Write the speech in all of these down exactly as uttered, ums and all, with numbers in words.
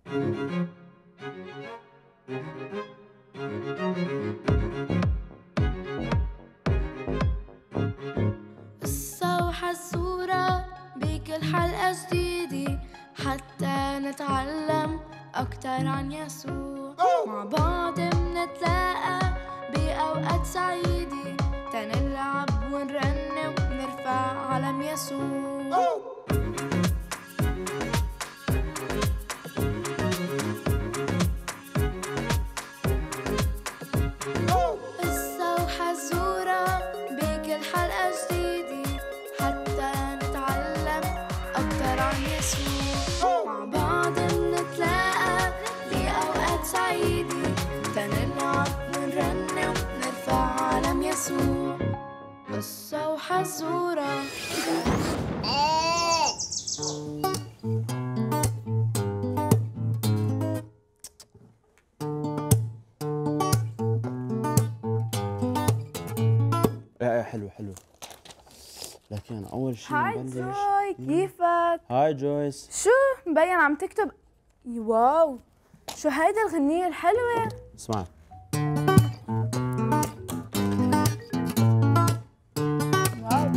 قصة وحزورة بكل حلقة جديدة حتى نتعلم أكتر عن يسوع. مع بعض منتلاقى بأوقات سعيدة تنلعب ونرنم ونرفع علم يسوع. قصة وحزورة بكل حلقة جديدة حتى نتعلم أكتر عن يسوع. مع بعض منتلاقى بأوقات سعيدة تنلعب ونرنم ونرفع علم يسوع. قصة وحزورة. ايه حلو حلو، لكن اول شيء هاي نبلش. جوي، كيفك؟ هاي جويس. شو مبين عم تكتب؟ واو، شو هيدي الغنية الحلوة؟ اسمع، واو.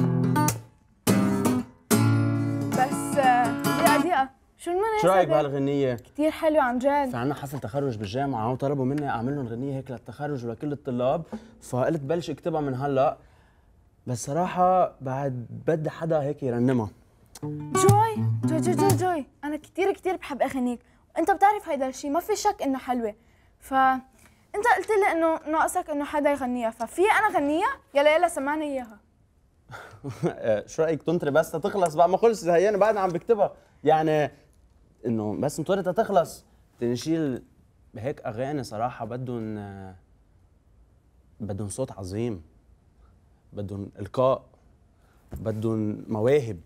بس آه، دقيقة دقيقة، شو المناسبة؟ شو رايك بهالغنية؟ كتير حلو عن جد. في عنا حفل تخرج بالجامعة وطلبوا مني اعمل لهم غنية هيك للتخرج ولكل الطلاب، فقلت بلش اكتبها من هلا، بس صراحة بعد بدي حدا هيك يرنمها. جوي جوي جوي جوي جوي، أنا كتير كتير بحب أغانيك، وأنت بتعرف هيدا الشيء، ما في شك إنه حلوة. فأنت قلت لي إنه ناقصك إنه حدا يغنيها، ففي أنا غنيها؟ يلا يلا سمعني إياها. شو رايك تنطري بس تخلص بقى؟ ما خلص هي انا بعد عم بكتبها، يعني انه بس انطري تخلص. تنشيل هيك اغاني صراحة بدهم بدهم صوت عظيم، بدهم القاء، بدهم مواهب.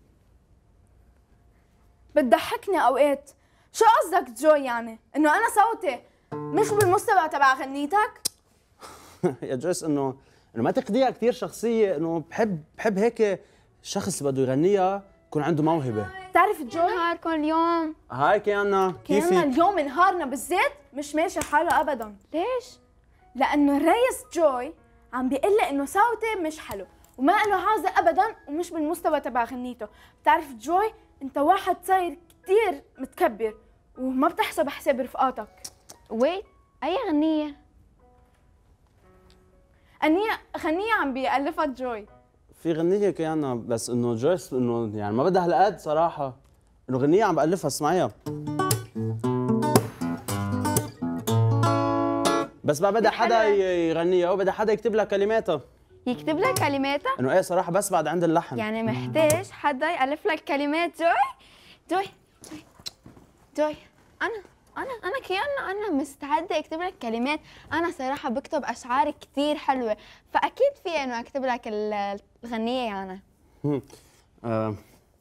بتضحكني اوقات. شو قصدك جوي؟ يعني انه انا صوتي مش بالمستوى تبع غنيتك؟ يا جويس انه انه ما تاخديها كثير شخصيه، انه بحب بحب هيك الشخص اللي بده يغنيها يكون عنده موهبه. بتعرف جوي، نهاركم اليوم هاي كيانا، كيفنا كيفك؟ اليوم نهارنا بالذات مش ماشي حاله ابدا. ليش؟ لانه الريس جوي عم بيقول لي انه صوتي مش حلو وما له حاجه ابدا ومش بالمستوى تبع غنيته. بتعرف جوي، انت واحد صاير كثير متكبر وما بتحسب حساب رفقاتك. ويت، أي غنية؟ غنية غنية عم بيألفها جوي. في غنيه كيانا، بس انه جويس انه يعني ما بدها هالقد صراحه، انه غنيه عم بألفها، اسمعيها. بس بقى بدها حدا يغنيها وبدها حدا يكتب لها كلماتها. يكتب لك كلماتها؟ انه ايه صراحه بس بعد عند اللحن. يعني محتاج حدا يألف لك كلمات جوي؟ جوي جوي جوي أنا أنا أنا كيانا أنا مستعدة أكتب لك كلمات. أنا صراحة بكتب أشعار كتير حلوة، فأكيد في إنه أكتب لك ال- الغنية يعني. آه.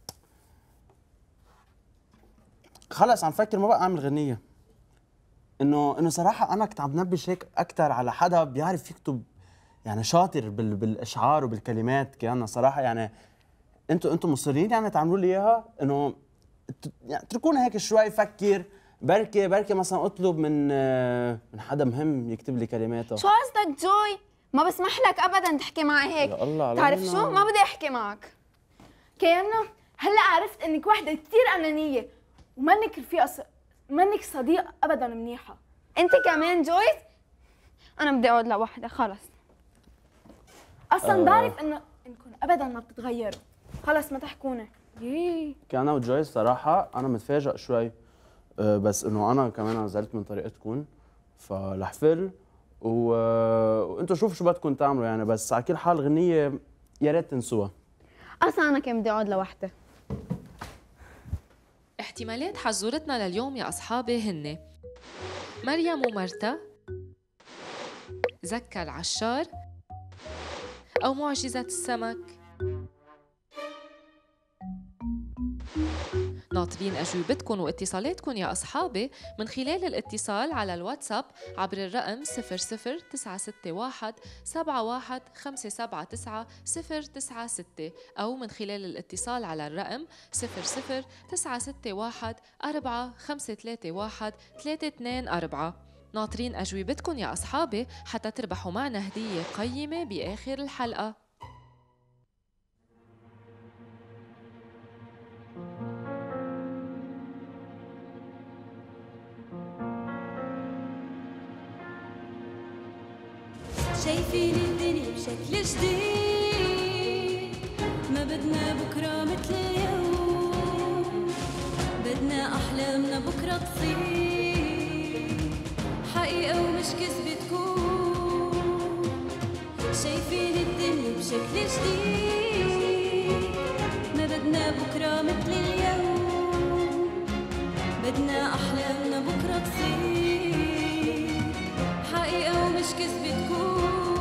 خلص عم فكر ما بقى اعمل غنيه. انه انه صراحه انا كنت عم بنبش هيك اكثر على حدا بيعرف يكتب، يعني شاطر بال بالاشعار وبالكلمات. كأنه صراحه يعني انتم انتم مصرين يعني تعملوا لي اياها، انه يعني اتركونا هيك شوي فكر، بركي بركي مثلا اطلب من من حدا مهم يكتب لي كلماته. شو قصدك جوي؟ ما بسمح لك ابدا تحكي معي هيك. يا الله علينا. تعرف شو؟ ما بدي احكي معك. كأنه هلا عرفت انك وحده كثير انانيه ومنك رفيقه ص... منك صديق ابدا منيحه. انت كمان جوي؟ انا بدي اقعد لوحدي خلص. اصلا آه. بعرف انه انكم ابدا ما بتتغيروا. خلص ما تحكونا. يي كان انا وجويس صراحه انا متفاجئ شوي، أه بس انه انا كمان نزلت من طريقتكم فلحفل و... وانتم شوفوا شو بدكم تعملوا يعني، بس على كل حال غنيه يا ريت تنسوها. اصلا انا كان بدي اقعد لوحدي. احتمالات حزورتنا لليوم يا أصحابي هن مريم ومرتا، زكا العشار، أو معجزة السمك. ناطرين أجوبتكم واتصالاتكم يا أصحابي من خلال الاتصال على الواتساب عبر الرقم صفر صفر تسعة ستة واحد سبعة واحد خمسة سبعة تسعة صفر تسعة ستة أو من خلال الاتصال على الرقم صفر صفر تسعة ستة واحد أربعة خمسة ثلاثة واحد ثلاثة اثنين أربعة. ناطرين أجوبتكم يا أصحابي حتى تربحوا معنا هدية قيمة بآخر الحلقة. شايفين الدنيا بشكل جديد، ما بدنا بكرة مثل اليوم، بدنا أحلامنا بكرة تصير حقيقة ومش كذب تكون. شايفين الدنيا بشكل جديد، ما بدنا بكرة مثل اليوم، بدنا أحلامنا بكرة تصير حقيقة ومش كذب تكون.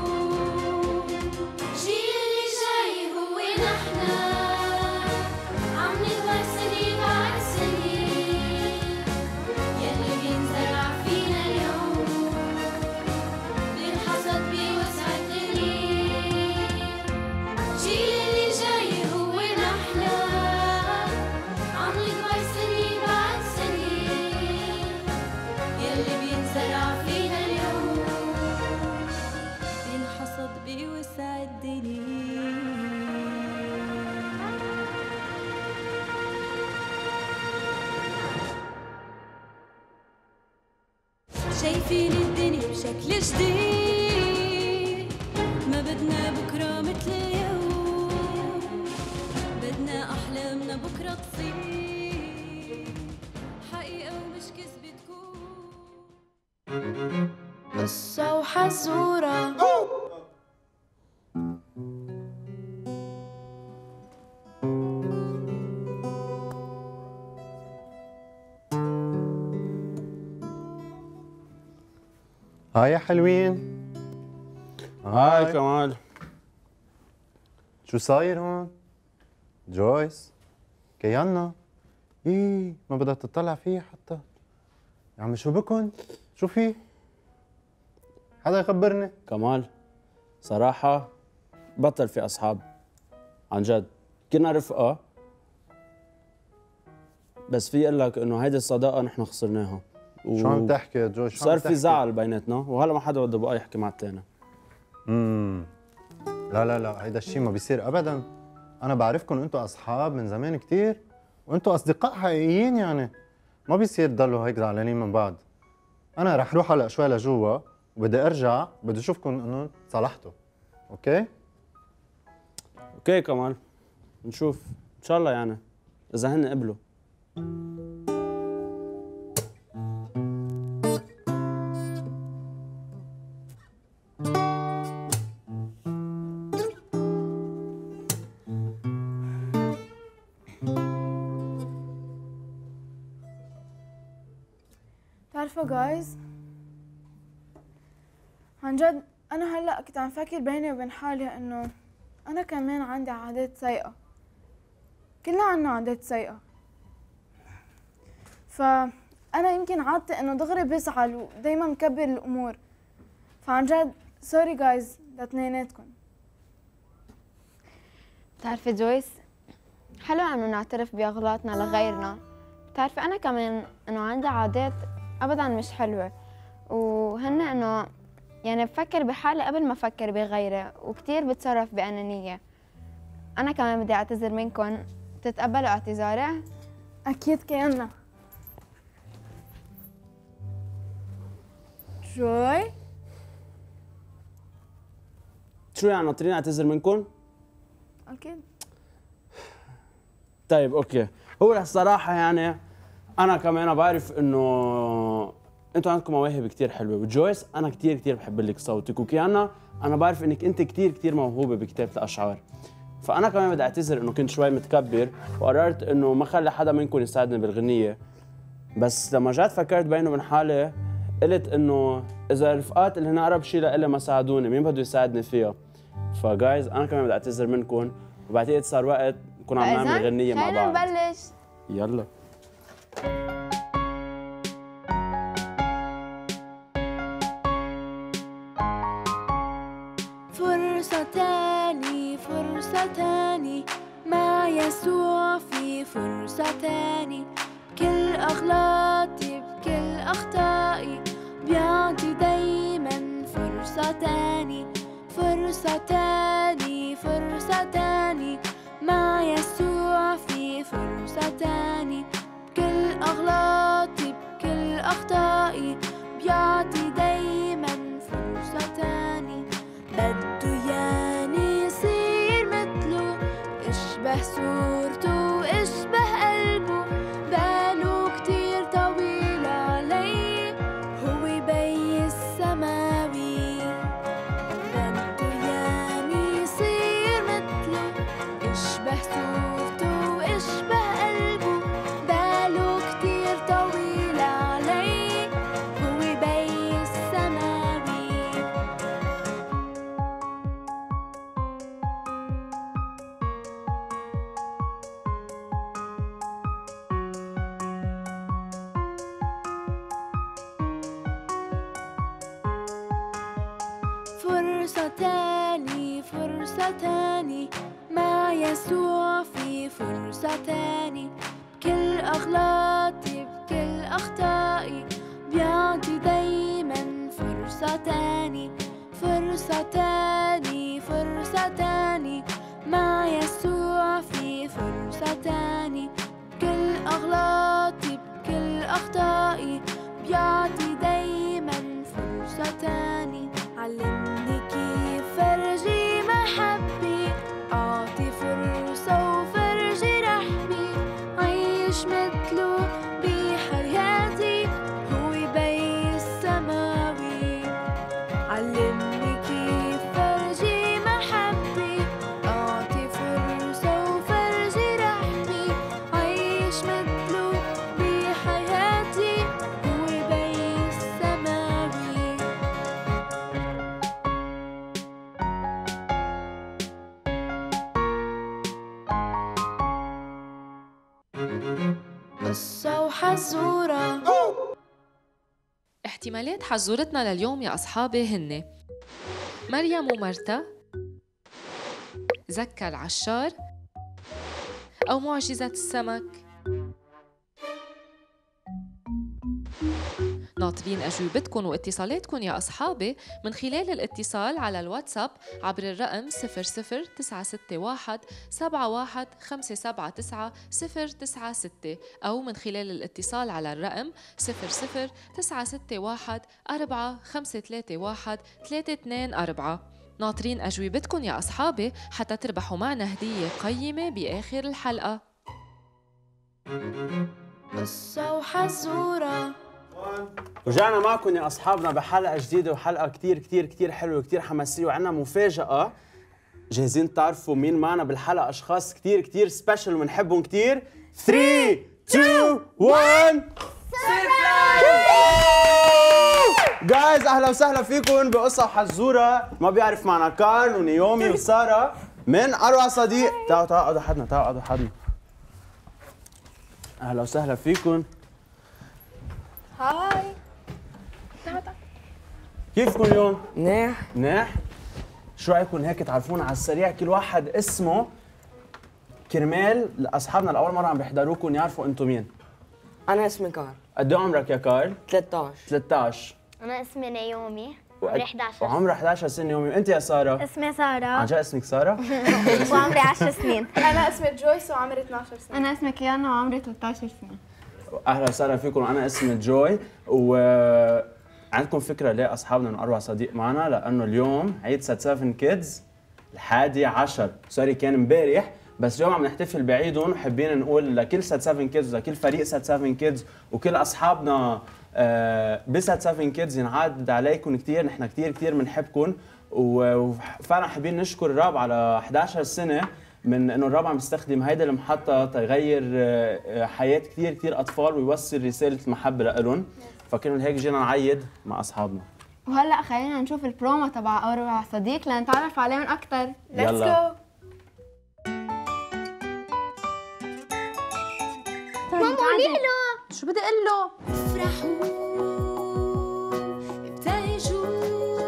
شايفين الدنيا بشكل جديد، ما بدنا بكرة مثل اليوم، بدنا أحلامنا بكرة تصير حقيقة ومش كذب تكون. قصة وحزورة هاي يا حلوين. هاي كمال، شو صاير هون؟ جويس كيانا ايه ما بدها تطلع فيه حتى. يا عمي شو بكن؟ شو في؟ حدا يخبرني. كمال صراحة بطل في أصحاب، عن جد كنا رفقة، بس في أقول لك إنه هيدي الصداقة نحن خسرناها. و... شو عم تحكي يا جويس؟ صار في زعل بيناتنا وهلا ما حدا بده بقى يحكي مع الثاني. امم لا لا لا هيدا الشيء ما بيصير ابدا. انا بعرفكم انتم اصحاب من زمان كثير وانتم اصدقاء حقيقيين، يعني ما بيصير تضلوا هيك زعلانين من بعض. انا رح روح هلا شوي لجوا وبدي ارجع بدي اشوفكم انه صلحتوا. اوكي اوكي كمال، نشوف ان شاء الله يعني اذا هن قبلوا. تعرفوا جايز، عن جد أنا هلأ كنت عم فكر بيني وبين حالي إنه أنا كمان عندي عادات سيئة. كلنا عنا عادات سيئة، فأنا يمكن عادتي إنه دغري بزعل ودايما مكبر الأمور. فعن جد سوري جايز لاتنيناتكم. بتعرفي جويس، حلو انه نعترف باغلاطنا لغيرنا. بتعرفي انا كمان انه عندي عادات ابدا مش حلوه، وهن انه يعني بفكر بحالي قبل ما افكر بغيري، وكثير بتصرف بانانيه. انا كمان بدي اعتذر منكم، تتقبلوا اعتذاري؟ أكيد كيانا. جوي شو يعني ناطرين اعتذر منكم؟ أكيد. طيب اوكي، هو الصراحة يعني أنا كمان بعرف إنه أنتوا عندكم مواهب كتير حلوة، وجويس أنا كتير كتير بحب لك صوتك، وكيانا أنا بعرف إنك أنت كتير كتير موهوبة بكتابة الأشعار. فأنا كمان بدي أعتذر إنه كنت شوي متكبر وقررت إنه ما خلي حدا منكم يساعدني بالغنية، بس لما جات فكرت بيني وبين حالي قلت إنه إذا الرفقات اللي هن أقرب شيء لإلي ما ساعدوني مين بده يساعدني فيها؟ فجايز أنا كمان بدي أعتذر منكم، وبعتقد صار وقت نكون عم نعمل غنية مع بعض. خلينا نبلش. يلا. فرصة تاني فرصة تاني مع يسوع في فرصة تاني بكل أغلاطي بكل أخطائي بيعطي دايما فرصة تاني فرصة تاني فرصة تاني مع يسوع في فرصة تاني بكل أغلاطي بكل أخطائي بيعطي دايما فرصة تاني بده ياني يصير مثله اشبه صورته واشبه قلبه باله كتير طويل علي هو بي السماوي بده ياني يصير مثله اشبه صورته واشبه قلبه باله كتير طويل علي هو بي السماوي فرصة تاني فرصة تاني مع يسوع في فرصة تاني بكل أغلاطي بكل أخطائي بيعطي دايما فرصة تاني فرصة تاني فرصة تاني مع يسوع في فرصة تاني بكل أغلاطي بكل أخطائي بيعطي دايما فرصة تاني علمني كيف فرجي محبي أعطي فرصة وفرجي رحبي عيش مثله بحياتي هو بي السماوي علمني كيف فرجي محبي أعطي فرصة وفرجي رحبي عيش مثله بحياتي هو بي السماوي قصة وحزورة احتمالات حزورتنا لليوم يا أصحابي هن مريم ومرتا، زكا العشار، أو معجزة السمك. ناطرين أجوبتكن واتصالاتكن يا أصحابي من خلال الاتصال على الواتساب عبر الرقم صفر صفر تسعة ستة واحد سبعة واحد خمسة سبعة تسعة صفر تسعة ستة أو من خلال الاتصال على الرقم صفر صفر تسعة ستة واحد أربعة خمسة ثلاثة واحد ثلاثة اثنين أربعة. ناطرين أجوبتكن يا أصحابي حتى تربحوا معنا هدية قيمة بآخر الحلقة. قصة وحزورة رجعنا معكم يا اصحابنا بحلقه جديده وحلقه كتير كتير كتير حلوه وكتير حماسيه وعندنا مفاجاه. جاهزين تعرفوا مين معنا بالحلقه؟ اشخاص كتير كتير سبيشال وبنحبهم كتير. ثلاثة اثنين واحد جايز اهلا وسهلا فيكم بقصه وحزوره. ما بيعرف معنا كارل ونيومي وساره من اروع صديق. تعالوا تعالوا اقعدوا حدنا تعالوا اقعدوا حدنا. اهلا وسهلا فيكم. هاي كيفكم اليوم؟ منيح. منيح؟ شو رايكم هيك تعرفونا على السريع كل واحد اسمه كرمال لاصحابنا لاول مره عم بيحضروكم يعرفوا انتم مين؟ أنا اسمي كار. قد ايه عمرك يا كارل؟ ثلاثة عشر. ثلاثة عشر. أنا اسمي نيومي عمري إحدى عشر وعمرها إحدى عشر سنة يومي. وأنت يا سارة؟ اسمي سارة عن جد اسمك سارة؟ وعمري عشر سنين. أنا اسمي جويس وعمري اثنعش سنة. أنا اسمي كيانا وعمري ثلاثة عشر سنة. أهلا وسهلا فيكم. أنا اسمي جوي. و عندكم فكرة ليه أصحابنا من أروع صديق معنا؟ لأنه اليوم عيد سات سفن كيدز الحادي عشر، سوري كان امبارح، بس اليوم عم نحتفل بعيدهم وحابين نقول لكل سات سفن كيدز ولكل فريق سات سفن كيدز وكل أصحابنا آه بسات سفن كيدز ينعاد عليكم كثير. نحن كثير كثير بنحبكم وفعلا حابين نشكر الراب على إحدى عشر سنة من انه الراب عم يستخدم هيدا المحطة تغير حياة كثير كثير أطفال ويوصل رسالة المحبة لهم، فكنا هيك جينا نعيد مع أصحابنا. وهلا خلينا نشوف البرومو تبع أروع صديق لنتعرف عليهم أكثر. يلا. ماما قولي له شو بدي اقول له؟ افرحوا ابتهجوا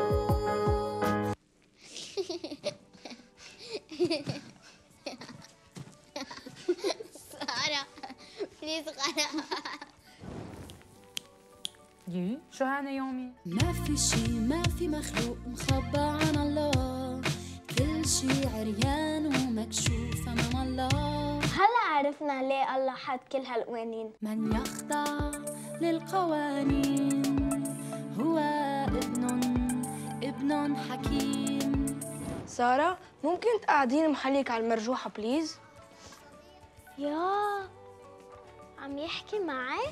سارة بليز غرق. يي شو هالنيومي؟ ما في شي ما في مخلوق مخبى عن الله، كل شي عريان ومكشوف أمام الله. هلا عرفنا ليه الله حط كل هالقوانين. من يخضع للقوانين هو ابن ابن حكيم. سارة ممكن تقعدين محلك على المرجوحة بليز؟ يا عم يحكي معي؟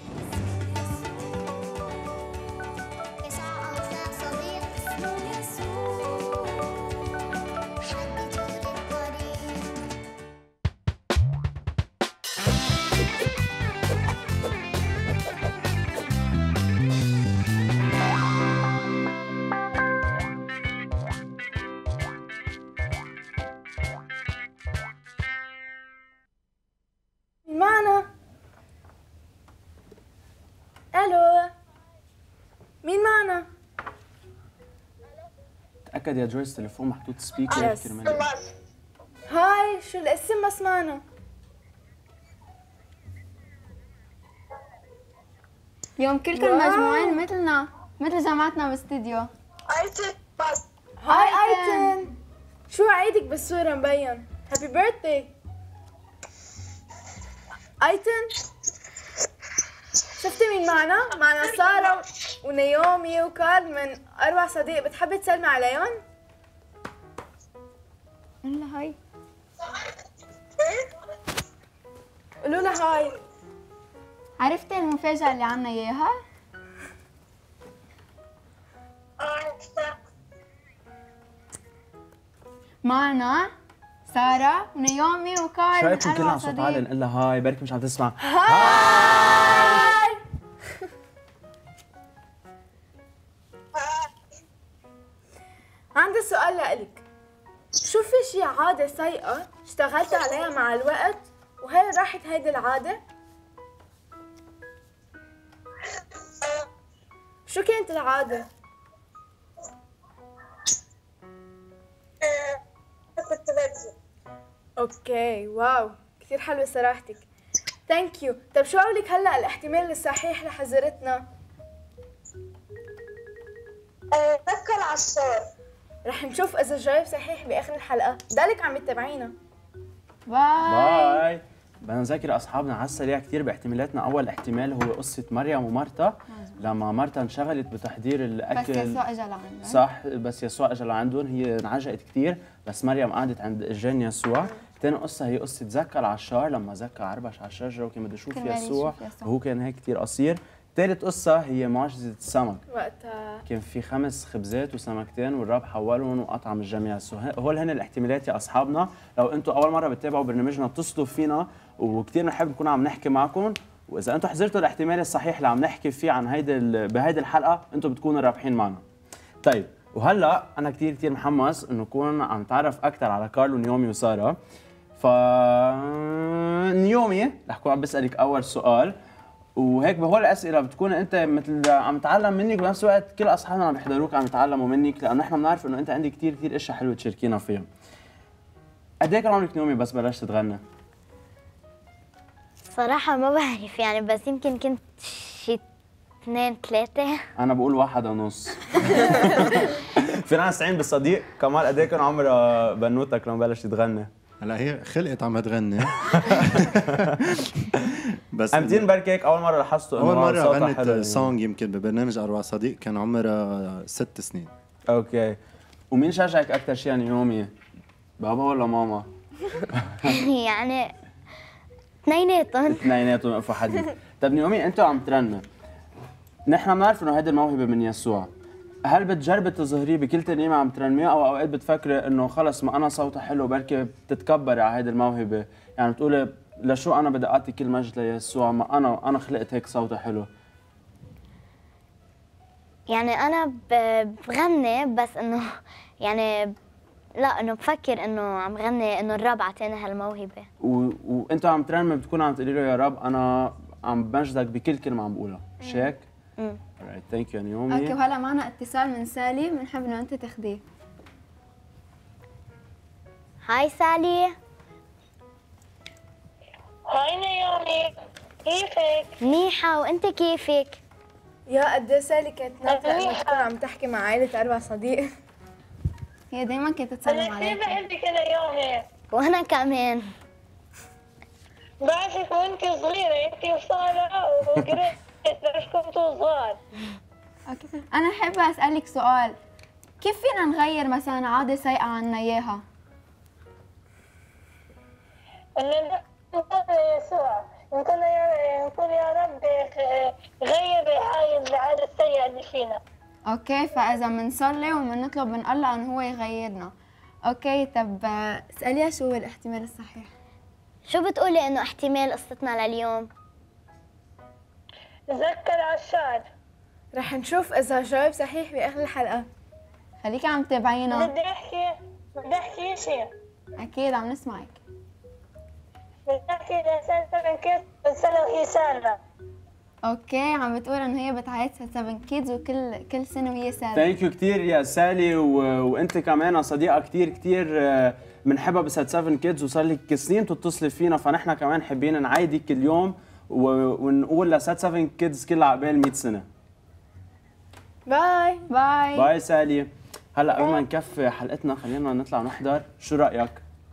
معنا. الو مين معنا؟ تاكد يا جويس التليفون محطوط سبيكر كرمال. هاي شو الاسم ما سمعنا. يوم كلكم مجموعين مثلنا مثل جماعتنا باستديو. هاي ايتن، شو عيدك بالصورة مبين؟ هابي بيرثداي ايتن. شفتي مين معنا؟ معنا سارة ونيومي وكارل من أربع صديق، بتحبي تسلمي عليهم؟ قلنا هاي. قولوا لها هاي. عرفتي المفاجأة اللي عنا إياها؟ معنا سارة ونيومي وكارل شو من رايكم كلنا أربع على صوت عالي صديق. نقول لها هاي؟ بركي مش عم تسمع. هاي. عندي سؤال لإلك، شو في شي عادة سيئة اشتغلت عليها مع الوقت وهي راحت هيدي العادة؟ شو كانت العادة؟ كنت بكذب. اوكي واو كثير حلوة صراحتك. ثانك يو. طيب شو قولك هلا الاحتمال الصحيح لحضرتنا؟ ذكر العصار. رح نشوف اذا الجواب صحيح باخر الحلقة، ضلك عم تتابعينا. باي. باي. بدنا نذكر اصحابنا على السريع كثير باحتمالاتنا. اول احتمال هو قصه مريم ومرتا، لما مرتا انشغلت بتحضير الاكل بس يسوع اجى لعندهم. صح، بس يسوع اجى لعندهم، هي انعجقت كثير، بس مريم قعدت عند اجان يسوع. ثاني قصه هي قصه زكا العشار، لما زكا عربش على الشجره وكان بده يشوف يسوع وهو كان هيك كثير قصير. ثالث قصه هي معجزه السمك، وقتها كان في خمس خبزات وسمكتين والرب حولهم وأطعم الجميع. هول هن الاحتمالات يا اصحابنا. لو انتم اول مره بتتابعوا برنامجنا اتصلوا فينا، وكثير بنحب نكون عم نحكي معكم، واذا انتم حضرتوا الاحتمال الصحيح اللي عم نحكي فيه عن هيدي بهيدي الحلقه انتم بتكونوا رابحين معنا. طيب وهلا انا كثير كثير محمس انه نكون عم نتعرف اكثر على كارل ونيومي وساره. ف نيومي رح كون عم بسالك اول سؤال، وهيك بهول الاسئله بتكون انت مثل عم تتعلم منك، بنفس الوقت كل اصحابنا عم يحضروك عم يتعلموا منك، لانه نحن بنعرف انه انت عندك كثير كثير اشياء حلوه تشاركينا فيها. قد ايه كان عمرك نيومي بس بلشت تغني؟ صراحة ما بعرف يعني، بس يمكن كنت شي اثنين ثلاثة. انا بقول واحد ونص. فينا نستعين بالصديق كمال، قد ايه كان عمرها بنوتك لما بلشت تغني؟ هلا هي خلقت عم تغني. بس امتين بركي هيك اول مره لاحظتوا انه اول مره صوتها حلو غنت سونج يمكن ببرنامج أربع صديق، كان عمرها ست سنين. اوكي. ومين شجعك اكثر شيء نيومي؟ بابا ولا ماما؟ يعني اثنيناتهم. اثنيناتهم وقفوا حدي. طيب نيومي انت عم ترنم، نحن بنعرف انه هيدي الموهبه من يسوع، هل بتجربي تظهريه بكل ترنيمه عم ترنميها، او اوقات بتفكري انه خلص ما انا صوتي حلو بركي بتتكبري على هيدي الموهبه، يعني بتقولي لشو انا بدي اعطي كل مجد ليسوع، ما انا انا خلقت هيك صوتي حلو؟ يعني انا بغني بس انه يعني لا، انه بفكر انه عم غني انه الرب عطاني هالموهبه. و... وانتوا عم ترنمي بتكونوا عم تقولي له يا رب انا عم بمجدك بكل كلمه عم بقولها، مش هيك؟ امم alright thank you نيومي. اوكي وهلا معنا اتصال من سالي، بنحب انه انت تاخذيه. هاي سالي. هاي نيومي، كيفك؟ منيحة، وانت كيفك؟ يا قد ايه سالي كانت ناطرة انه تكون عم تحكي مع عائلة أربع صديق. هي دايما كانت تسلم أنا كثير عليك. بحبك يا نيومي. وانا كمان. بعرفك وانت صغيرة، انت وسارة وقريت بس كنتوا صغار. اوكي انا حابة اسألك سؤال، كيف فينا نغير مثلا عادة سيئة عنا اياها؟ إن نقول يسوع، نقول يا نقول يا رب غير هاي العادة السيئة اللي فينا. اوكي فاذا بنصلي وبنطلب من الله انه هو يغيرنا. اوكي طب اسأليها شو هو الاحتمال الصحيح؟ شو بتقولي انه احتمال قصتنا لليوم؟ تذكر عشان رح نشوف إذا جاوب صحيح بآخر الحلقة. خليكي عم تتابعينا. بدي احكي بدي احكي شيء. اكيد عم نسمعك. بدي احكي لإنسان سبع كيس سنة وهي سالمة. اوكي عم بتقول انه هي بتعيد سبع كيدز وكل كل سنه وهي سالمه. ثانك يو كثير يا سالي و... وانت كمان صديقه كثير كثير بنحبها بسات سبع كيدز، وصار لك سنين تتصلي فينا، فنحن كمان حابين نعيدك اليوم و... ونقول لسات سبع كيدز كلها عقبال مية سنه. باي باي باي سالي. هلا قبل ما نكفي حلقتنا خلينا نطلع نحضر، شو رايك؟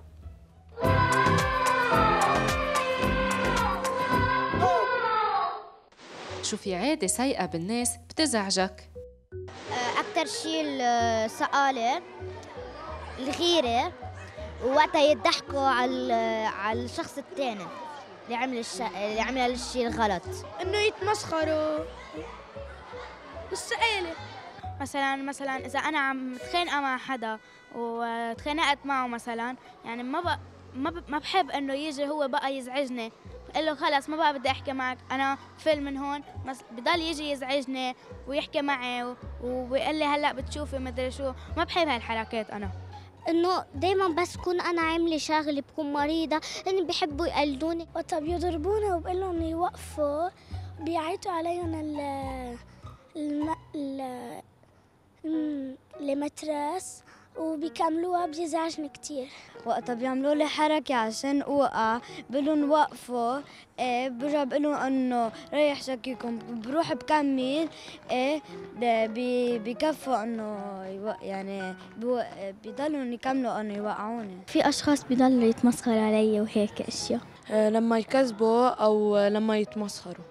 شو في عادة سيئة بالناس بتزعجك؟ أكتر شيء السقالة، الغيرة، ووقتها يضحكوا على على الشخص الثاني اللي عمل الش... اللي عمل الشيء الغلط. إنه يتمسخروا والسقالة. مثلا مثلا اذا انا عم متخانقه مع حدا وتخانقت معه مثلا، يعني ما بق... ما ب... ما بحب انه يجي هو بقى يزعجني، بقول له خلص ما بقى بدي احكي معك، انا فل من هون، بس بضل يجي يزعجني ويحكي معي و... ويقول لي هلا بتشوفي مدري شو، ما بحب هالحركات انا. انه دائما بس كون انا عامله شغله بكون مريضه، لاني بيحبوا يقلدوني، وقتها بيضربونا وبقول لهم يوقفوا، بيعيطوا عليهم ال الم... ال المترس وبيكملوها، بيزعجني كتير. وقتها بيعملوا لي حركه عشان اوقع، بقول لهم وقفوا، ايه برجع بقول لهم انه ريح شكيكم، بروح بكمل، ايه بي بكفوا انه يعني بيضلوا يكملوا انه يوقعوني. في اشخاص بيضلوا يتمسخروا علي وهيك اشياء، أه لما يكذبوا او لما يتمسخروا.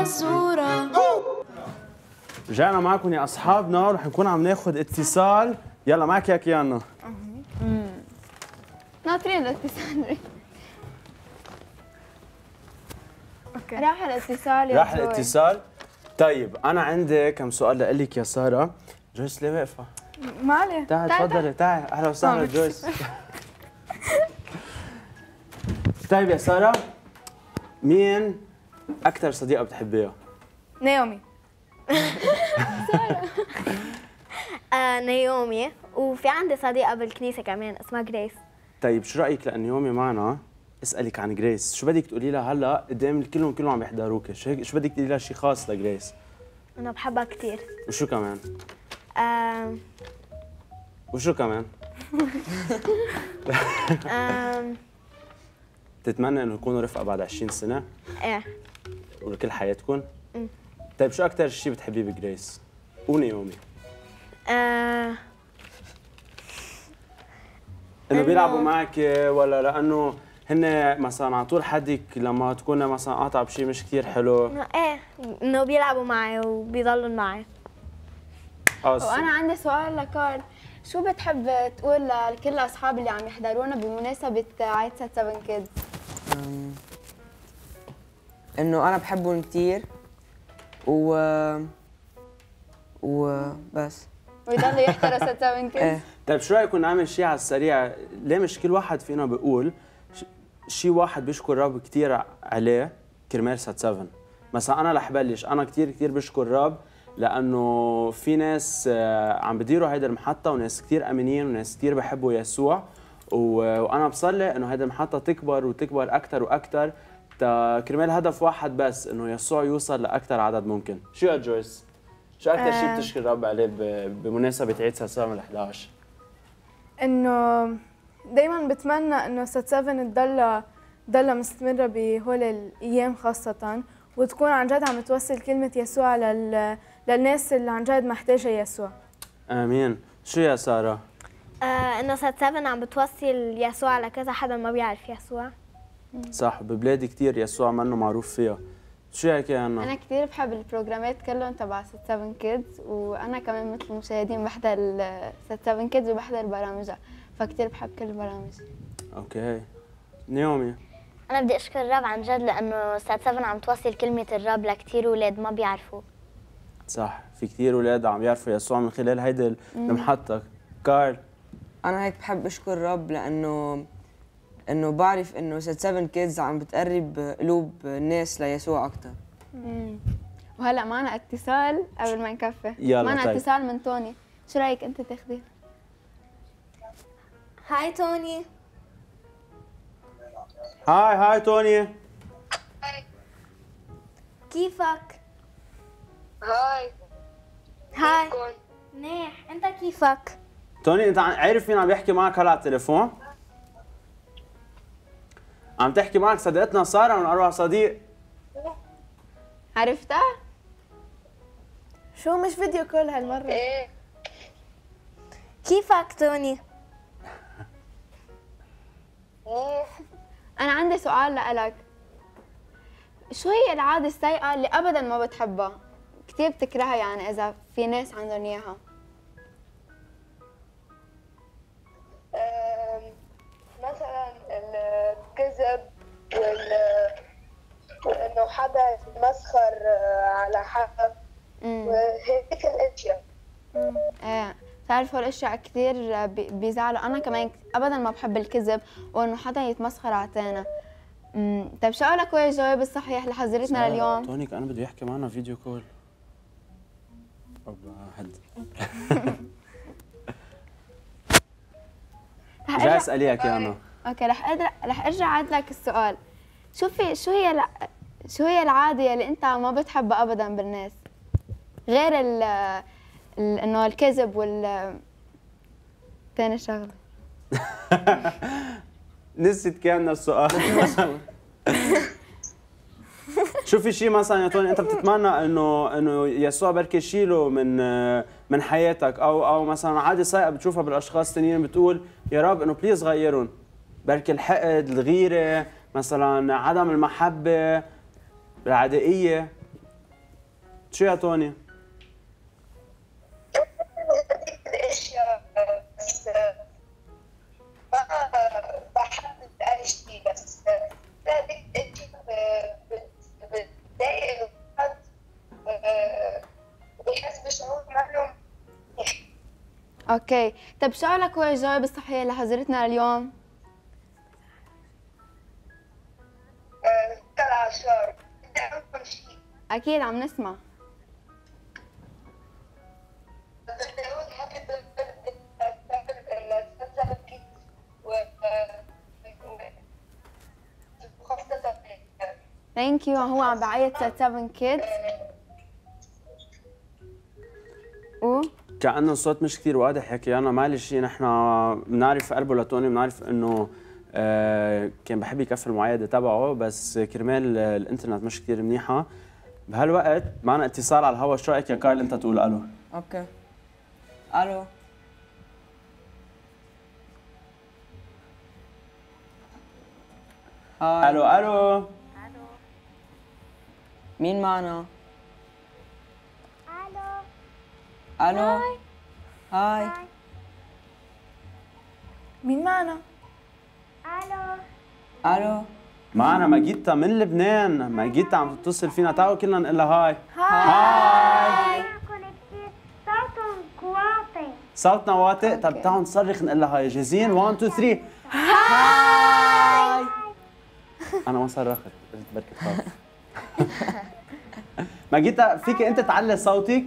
فزورة. رجعنا معكم يا اصحابنا، رح نكون عم ناخذ اتصال. يلا معك يا كيانا. ناطرين الاتصال. اوكي راح الاتصال يا راح جوي. الاتصال. طيب انا عندي كم سؤال لك يا ساره. جويس ليه واقفه؟ ما عليه. تعي تعي تفضلي تعي. اهلا وسهلا آه. جويس. طيب يا ساره، مين اكثر صديقه بتحبيها؟ نايومي. آه نيومي، وفي عندي صديقة بالكنيسة كمان اسمها جريس. طيب شو رايك لان يومي معنا اسالك عن جريس، شو بدك تقولي لها هلا قدام الكلهم كلهم عم يحضروك، شو هيك شو بدك تقولي لها شيء خاص لجريس؟ أنا بحبها كتير. وشو كمان؟ آم وشو كمان؟ آم تتمنى انه يكونوا رفقه بعد عشرين سنه؟ ايه. ولكل حياتكم؟ أمم. طيب شو اكثر شيء بتحبيه بجريس؟ ونيومي؟ آه انه إنه- بيلعبوا معك ولا لانه هن مثلا على طول حدك لما تكون مثلا قاطع بشيء مش كثير حلو؟ إنه ايه إنه بيلعبوا معي وبيضلوا معي. اه وانا عندي سؤال لكارل، شو بتحب تقول لكل الاصحاب اللي عم يحضرونا بمناسبه عيد ست سفن كيدز؟ أم، انه انا بحبهم كثير و وبس. ويضلوا يحضروا ست سفن كيدز؟ ايه. طيب شو رايكم نعمل شيء على السريع؟ ليه مش كل واحد فينا بيقول ش- شيء واحد بيشكر رب كثير عليه كرمال ست سفن؟ مثلا انا رح بلش، انا كثير كثير بشكر رب لانه في ناس آه، عم بديروا هيدا المحطه وناس كثير امينين وناس كثير بحبوا يسوع، و- وانا بصلي انه هيدا المحطه تكبر وتكبر اكثر واكثر تا كرمال هدف واحد بس، انه يسوع يوصل لاكثر عدد ممكن. شو يا جويس؟ شو اكثر شيء آه. بتشكر رب عليه ب- بمناسبه عيد ست سفن الأحد عشر؟ انه دائما بتمنى انه ست سفن تضلها تضلها مستمره بهول الايام خاصه، وتكون عن جد عم توصل كلمه يسوع لل... للناس اللي عن جد محتاجه يسوع. امين. شو يا ساره؟ آه انه ست سفن عم بتوصل يسوع لكذا حدا ما بيعرف يسوع. صح، ببلاد كثير يسوع منه معروف فيها. شو هيك يا انا انا؟ كثير بحب البروجرامات كلهم تبع ست سفن كيدز، وانا كمان مثل المشاهدين بحضر ست سفن كيدز وبحضر برامجها، فكتير بحب كل البرامج. اوكي. نيومي؟ انا بدي اشكر الرب عن جد لانه ست سفن عم توصل كلمه الرب لكثير اولاد ما بيعرفوا. صح، في كثير اولاد عم يعرفوا يسوع من خلال هيدي المحطه. كارل؟ انا هيك بحب اشكر الرب لانه انه بعرف انه ست سفن كيدز عم بتقرب قلوب الناس ليسوع اكثر. وهلا معنا اتصال قبل ما نكفي. يلا معنا طيب. اتصال من توني، شو رايك انت تاخذي؟ هاي توني. هاي هاي توني. كيفك؟ هاي هاي. منيح، انت كيفك؟ توني انت عارف مين عم يحكي معك هلا على التليفون؟ عم تحكي معك صديقتنا ساره من اروع صديق. عرفتها؟ شو مش فيديو كول هالمره؟ ايه كيفك توني؟ ايه انا عندي سؤال لإلك، شو هي العاده السيئه اللي ابدا ما بتحبها؟ كثير بتكرهها يعني اذا في ناس عندهم اياها. أم، مثلا الكذب وال وانه حدا يتمسخر آه، على حدا امم وهيك الاشياء. ايه بتعرف هول الاشياء كثير بي- بيزعلوا، انا كمان ابدا ما بحب الكذب وانه حدا يتمسخر علينا. امم طيب شو قالك وين الجواب الصحيح لحضرتنا لليوم؟ تونيك انا بده يحكي معنا فيديو كول. واحد. رح جاي ارجع اساليك يا انا. اوكي رح ارجع رح ارجع اعيد لك السؤال. شو في شو هي الع... شو هي العاده اللي انت ما بتحبها ابدا بالناس؟ غير ال ال- انه الكذب وال ثاني شغله. نسيت كان السؤال. شو في شيء مثلا يا توني انت بتتمنى انه انه يسوع بركي يشيله من من حياتك، او او مثلا عادي سيئه بتشوفها بالاشخاص الثانيين بتقول يا رب انه بليز غيرهم، بركي الحقد، الغيره، مثلا عدم المحبه، العدائيه، شو يا توني؟ الاشياء بس ما بحدد اي شيء، بس هذيك الشيء بتضايق الواحد وبيحس بشعور معلوم. اوكي، طب شو لك هو الجواب الصحيح لحضرتنا اليوم؟ كالعشار. بدي اقول شيء. اكيد عم نسمع. بدي اقول حبيت السبسبة كيدز وخاصة ثانك يو. هو عم بعيط سات سفن كيدز و كأنه الصوت مش كثير واضح يا كيانا. معلش نحن بنعرف قلبه لتوني، بنعرف انه آه كان بحب يكفي المعايده تبعه، بس كرمال الانترنت مش كثير منيحه. بهالوقت معنا اتصال على الهوا. شو رايك يا كايل انت تقول الو؟ اوكي. الو. هاي. الو الو. مين معنا؟ الو. الو. هاي. مين معنا؟ الو. الو. معنا ماجيتا من لبنان. ماجيتا عم تتصل فينا، تعالوا كلنا نقول لها هاي. هاي. صوتهم واطي. صوتنا واطئ. طب تعالوا نصرخ نقول لها هاي. جاهزين؟ واحد اثنين ثلاثة. هاي. انا ما صرخت، قلت بركي خاف. ماجيتا فيك انت تعلي صوتك؟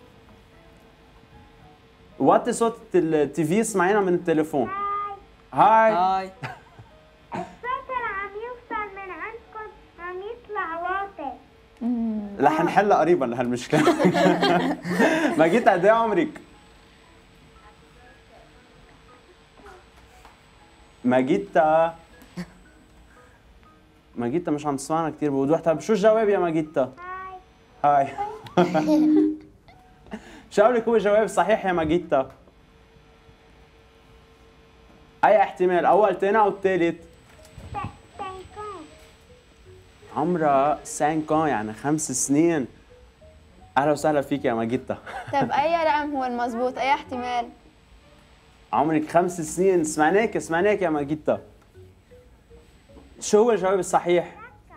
وطي صوت التي في، اسمعينا من التليفون. هاي. هاي. الصوت اللي عم يوصل من عندكم عم يطلع واطي. رح نحلها قريبا لهالمشكلة. ماجيتا قد ايه عمرك؟ ماجيتا ماجيتا مش عم تسمعنا كثير بوضوح. طيب شو الجواب يا ماجيتا؟ هاي. هاي. شو قولك هو الجواب الصحيح يا ماجيتا؟ أي احتمال؟ أول، ثاني أو الثالث؟ عمرها خمسة يعني خمس سنين. أهلا وسهلا فيك يا ماجيتا. طيب اي رقم هو المضبوط؟ اي احتمال؟ عمرك خمس سنين. سمعناك سمعناك يا ماجيتا. شو هو الجواب الصحيح؟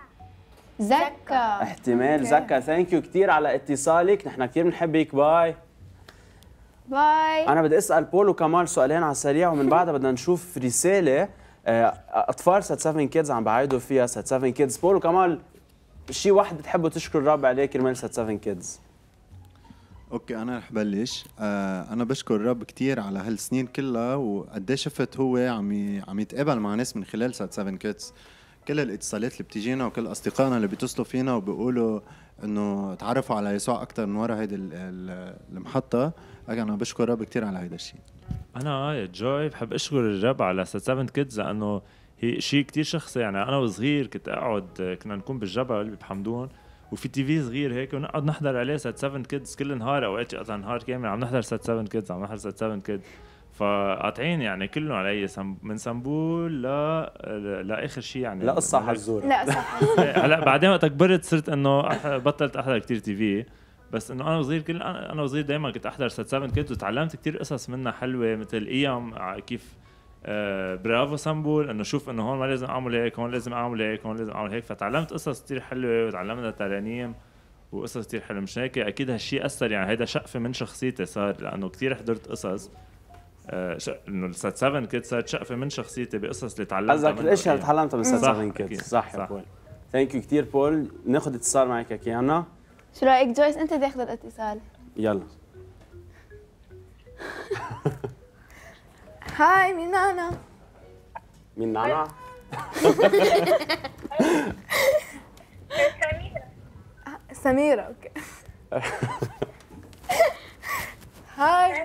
زكا. احتمال زكا. ثانك يو كثير على اتصالك، نحن كثير بنحبك. باي باي. انا بدي اسال بول وكمال سؤالين على السريع، ومن بعدها بدنا نشوف رساله اطفال سات سفن كيدز عم بعيدوا فيها. سات سفن كيدز، بول وكمال شيء واحد بتحبوا تشكروا الرب عليه كرمال سات سفن كيدز؟ اوكي انا رح بلش. آه انا بشكر الرب كثير على هالسنين كلها، وقد شفت هو عم عم يتقابل مع ناس من خلال سات سفن كيدز. كل الاتصالات اللي بتجينا وكل اصدقائنا اللي بيتصلوا فينا وبيقولوا انه تعرفوا على يسوع اكثر من ورا هيدي المحطه. انا بشكر الرب كثير على هيدا الشيء. انا جوي بحب اشكر الرب على سات سفن كيدز لانه هي شيء كثير شخصي. يعني انا وصغير كنت اقعد، كنا نكون بالجبل بحمدون وفي تي في صغير هيك ونقعد نحضر عليه سات سفن كيدز كل نهار، اوقات يقطع نهار كامل عم نحضر سات سفن كيدز عم نحضر سات سفن كيدز. فقاطعين يعني كلهم علي من سنبول ل لاخر شيء يعني لا قصه حزوره. لا قصه حزوره. هلا بعدين وقت كبرت صرت انه بطلت احضر كثير تي في، بس انه انا وصغير كل انا وصغير دائما كنت احضر سات سفن كيدز وتعلمت كثير قصص منها حلوه، مثل ايام كيف آه برافو سنبول انه شوف انه هون ما لازم اعمل هيك، هون لازم اعمل هيك، هون لازم اعمل هيك. فتعلمت قصص كثير حلوه وتعلمنا ترانيم وقصص كثير حلوه. مش هيك اكيد هالشيء اثر، يعني هيدا شقفه من شخصيتي صار، لانه كثير حضرت قصص آه ش... انه السات سفن كيدز صارت شقفه من شخصيتي بقصص اللي تعلمتها. قصدك الاشياء اللي تعلمتها من سات سفن كيدز. صح يا صح. بول. ثانك يو كثير بول. ناخذ اتصال معك يا كيانا. شو رايك جويس انت تاخذ الاتصال؟ يلا. هاي مين معنا؟ مين معنا؟ سميرة. اوكي. هاي.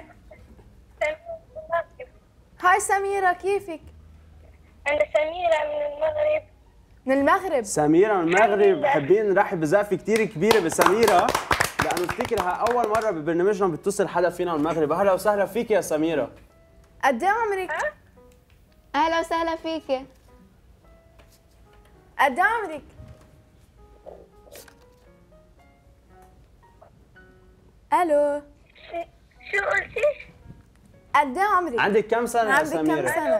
هاي سميرة كيفك؟ أنا سميرة من المغرب. من المغرب. سميرة من المغرب. حابين نرحب بزقفة كثير كبيرة بسميرة، لأنه افتكرها أول مرة ببرنامجنا بتصل حدا فينا من المغرب. أهلا وسهلا فيك يا سميرة. قد ايه عمرك؟ اهلا وسهلا فيكي. قد ايه عمرك؟ الو شو قلتي؟ قد ايه عمرك؟ عندك كم سنة يا عندك كم سميرة؟ سنة؟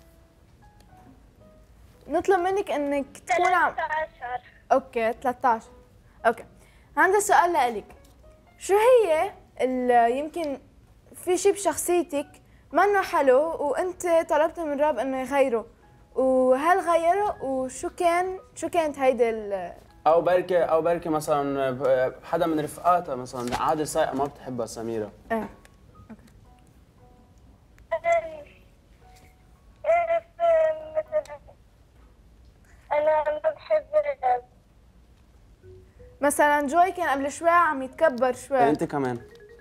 نطلب منك انك تكون عم ثلاثة عشر. اوكي ثلاثة عشر. اوكي عندي سؤال لإلك، شو هي ال- يمكن في شيء بشخصيتك منه حلو وانت طلبت من الرب انه يغيره، وهل غيره وشو كان شو كانت هيدي ال- او بركي او بركي مثلا ب- حدا من رفقاتها مثلا عادة سيئة ما بتحبها سميرة. ايه مثلا أنا ما بحب الراب. مثلا جوي كان قبل شوي عم يتكبر شوي. انت كمان.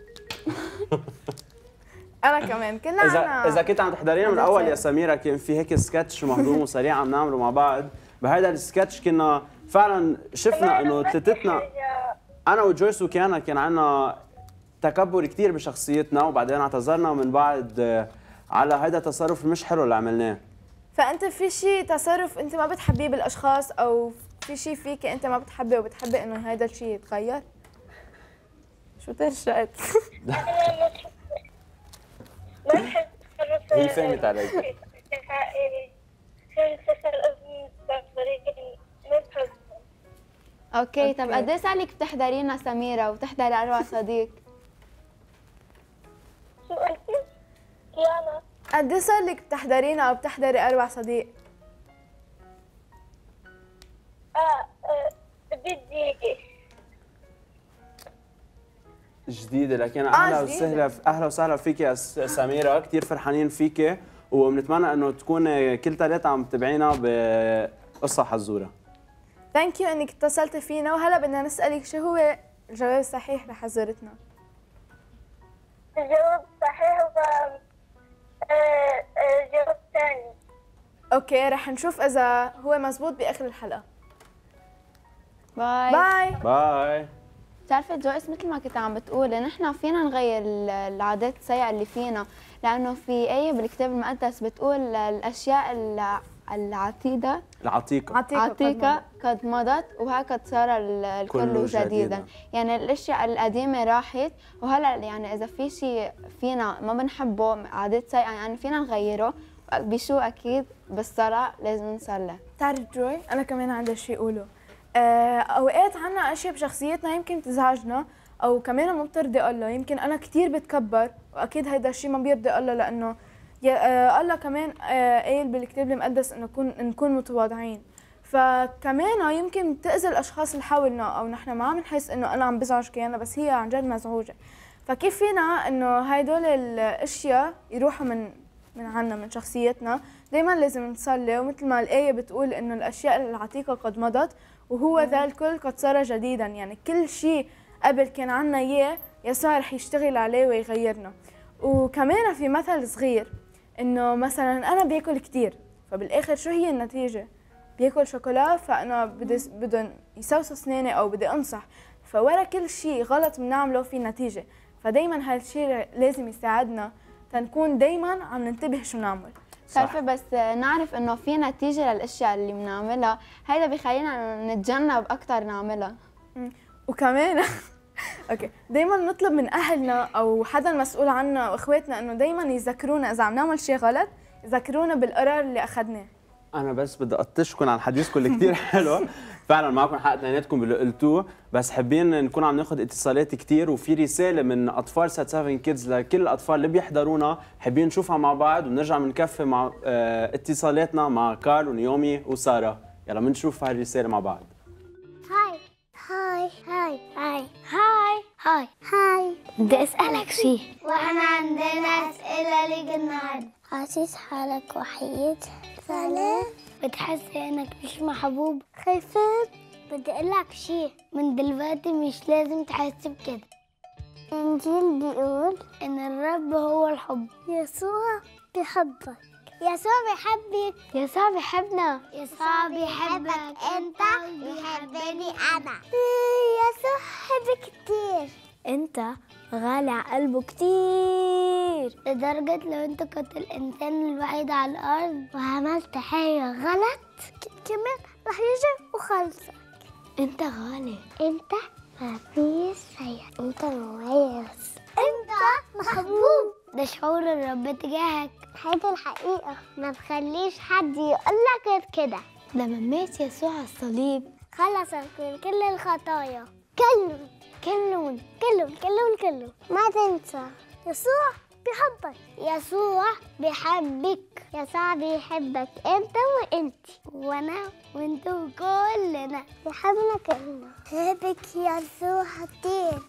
انا كمان كلنا اذا عنا اذا كنت عم تحضرينا من الاول يا سميرة كان في هيك سكتش مهضوم وسريع عم نعمله مع بعض، بهذا السكتش كنا فعلا شفنا انه ثلاثتنا انا وجويس وكيانا كان عندنا تكبر كثير بشخصيتنا، وبعدين اعتذرنا من بعد آه، على هذا التصرف مش حلو اللي عملناه. فانت في شيء تصرف انت ما بتحبيه بالاشخاص او في شيء فيك انت ما بتحبه وبتحبي انه هذا الشيء يتغير؟ شو ترشقت؟ ما بحب تصرف هي فهمت عليك. عائلي. كان سفر ابني مستقبلين ما بحب. اوكي طب قد ايه صار لك بتحضرينا سميرة وبتحضري أروع صديق؟ شو قلتي؟ كيانا قد ايه صار لك بتحضرينا او بتحضري اروع صديق؟ اه آه، بدي جديدة لكن آه، اهلا جديدة. وسهلا اهلا وسهلا فيك يا س- سميرة، كثير فرحانين فيك وبنتمنى انه تكون كل ثلاثة عم تتابعينا بقصة حزورة. ثانك يو انك اتصلتي فينا، وهلا بدنا نسالك شو هو الجواب الصحيح لحزورتنا؟ الجواب صحيح هو آه، آه، الجواب الثاني. اوكي رح نشوف اذا هو مزبوط باخر الحلقه. باي باي باي. بتعرفي جويس مثل ما كنت عم بتقولي نحن فينا نغير ال- العادات السيئة اللي فينا، لأنه في آية بالكتاب المقدس بتقول الأشياء الع- العتيدة العتيقة عتيقة, عتيقة قد مضت وهكذا صار ال- الكل كله جديدا. جديداً. يعني الاشياء القديمه راحت وهلا يعني اذا في شيء فينا ما بنحبه عادات سيئه يعني فينا نغيره بشو اكيد بالصلاه لازم نصلي. بتعرف جوي انا كمان عندي شيء اقوله. آه، اوقات عنا اشياء بشخصيتنا يمكن تزعجنا او كمان ما بترضي الله، يمكن انا كثير بتكبر واكيد هيدا الشيء ما بيرضي الله، لانه يا آه الله كمان آه قايل بالكتاب المقدس انه نكون نكون متواضعين. فكمان يمكن تاذي الاشخاص اللي حولنا او نحن ما عم نحس انه انا عم بزعج كيانا بس هي عن جد مزعوجه. فكيف فينا انه هدول الاشياء يروحوا من من عنا من شخصيتنا؟ دائما لازم نصلي، ومثل ما الايه بتقول انه الاشياء العتيقه قد مضت وهو ذا الكل قد صار جديدا، يعني كل شيء قبل كان عنا اياه يسوع رح يشتغل عليه ويغيرنا. وكمان في مثل صغير انه مثلا انا باكل كثير فبالاخر شو هي النتيجه؟ بياكل شوكولا فانا بدي بدهم يسوسوا اسناني او بدي انصح، فورا كل شيء غلط بنعمله في نتيجه، فدايما هالشيء لازم يساعدنا تنكون دايما عم ننتبه شو نعمل. بتعرفي بس نعرف انه في نتيجه للاشياء اللي بنعملها، هيدا بخلينا نتجنب اكثر نعملها. وكمان اوكي دائما نطلب من اهلنا او حدا مسؤول عنا واخواتنا انه دائما يذكرونا اذا عم نعمل شيء غلط، يذكرونا بالقرار اللي اخذناه. انا بس بدي اطشكم عن حديثكم اللي كثير حلو، فعلا معكم حق اثنيناتكم باللي قلتوه، بس حابين نكون عم ناخذ اتصالات كثير، وفي رساله من اطفال سات سفن كيدز لكل الاطفال اللي بيحضرونا، حابين نشوفها مع بعض ونرجع بنكفي مع اه اتصالاتنا مع كارل ونيومي وساره. يلا بنشوف هاي الرساله مع بعض. هاي هاي هاي هاي هاي هاي هاي بدي اسالك شيء. واحنا عندنا اسئله ليك النهارده. حاسس حالك وحيد؟ ثانية بتحس انك مش محبوب؟ خايفين؟ بدي اقول لك شيء، من دلوقتي مش لازم تحس بكده. الانجيل بيقول ان الرب هو الحب. يسوع بيحبك. يسوع بيحبك. يسوع بيحبنا. يسوع بيحبك انت وبيحبني انا. يسوع بيحبك كتير. انت غالي على قلبه كتير لدرجة لو انت كنت الانسان الوحيد على الارض وعملت حاجة غلط كمان رح يجي وخلصك. انت غالي. انت مفيش سيء، انت مميز، انت محبوب. ده شعور الرب تجاهك. هذه الحقيقة، ما تخليش حد يقولك غير كده. لما مات يسوع على الصليب خلص من كل الخطايا. كلهم كلهم كلهم كلهم كلهم. ما تنسى يسوع بيحبك. يسوع بيحبك. يسوع بيحبك انت وانت وانا وانت وكلنا. بيحبنا كلنا. بحبك يسوع كتير.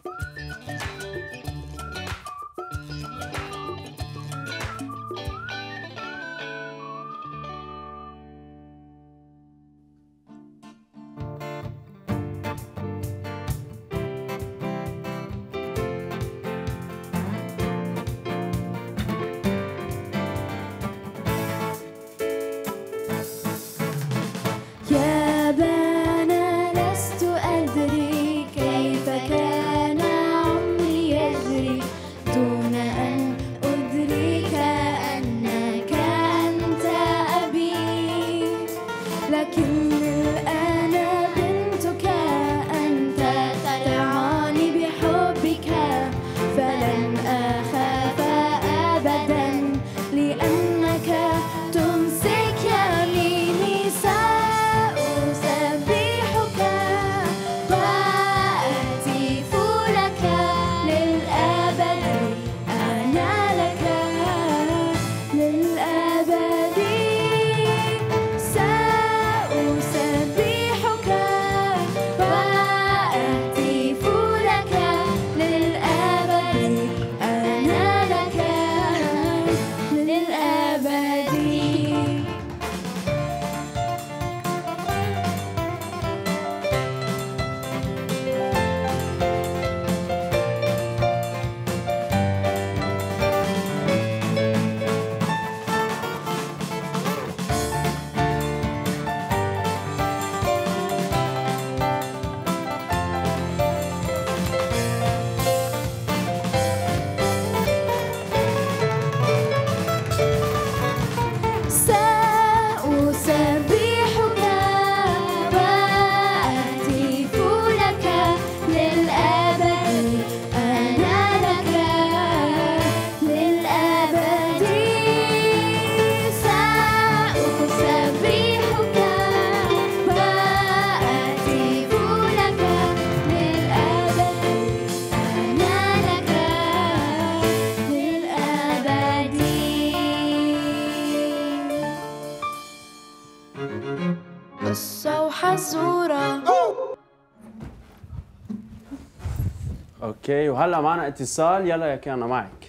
اوكي وهلا معنا اتصال. يلا يا كيانا معك.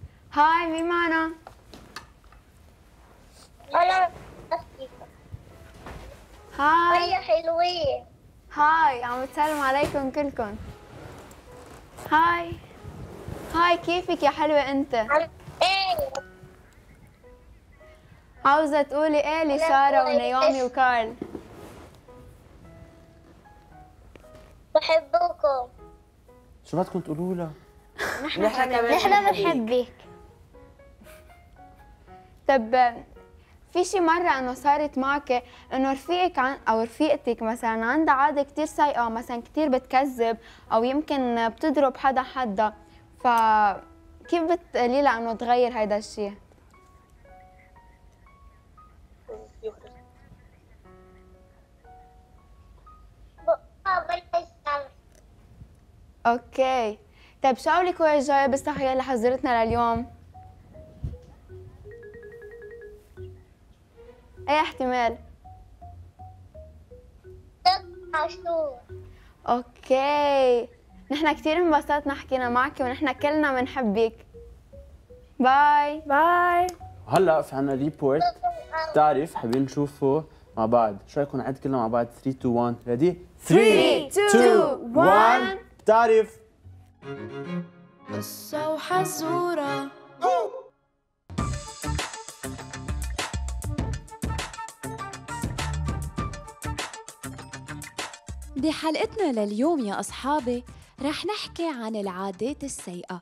هاي مين معنا؟ أنا هاي يا حلوين. هاي عم بتسلم عليكم كلكم. هاي هاي كيفك يا حلوة انت؟ ايه عاوزة تقولي ايه لسارة ونيومي وكارل؟ بحبكم. شو بدكم تقولوا لها؟ نحن كمان نحن بنحبك. طب في شي مرة انه صارت معك انه رفيقك عن او رفيقتك مثلا عندها عادة كتير سيئة، مثلا كتير بتكذب او يمكن بتضرب حدا حدا، فكيف بتقولي لها انه تغير هيدا الشيء؟ اوكي طيب شو قولك هو الجواب الصحيح اللي حضرتنا لليوم؟ اي احتمال؟ عاشور. اوكي نحن كثير انبسطنا حكينا معك ونحن كلنا بنحبك. باي باي. هلا في عنا ريبورت تعرف حابين نشوفه مع بعض. شو رايكم نعد كلنا مع بعض ثلاثة اثنين واحد ريدي؟ ثلاثة اثنين واحد بتعرف قصة وحزورة. بحلقتنا لليوم يا أصحابي رح نحكي عن العادات السيئة.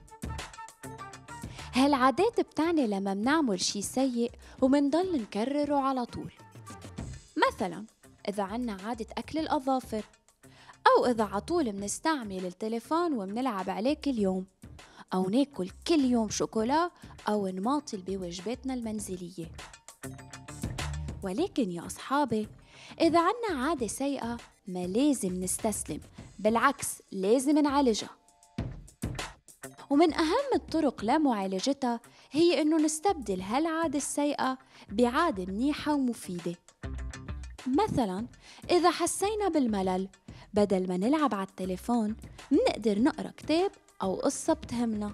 هالعادات بتعني لما منعمل شي سيء ومنضل نكرره على طول. مثلا إذا عنا عادة أكل الأظافر أو إذا عطول منستعمل التليفون ومنلعب عليه كل يوم، أو ناكل كل يوم شوكولا أو نماطل بوجباتنا المنزلية. ولكن يا أصحابي، إذا عنا عادة سيئة ما لازم نستسلم، بالعكس لازم نعالجها. ومن أهم الطرق لمعالجتها هي إنه نستبدل هالعادة السيئة بعادة منيحة ومفيدة. مثلاً إذا حسينا بالملل، بدل ما نلعب على التليفون منقدر نقرأ كتاب أو قصة بتهمنا.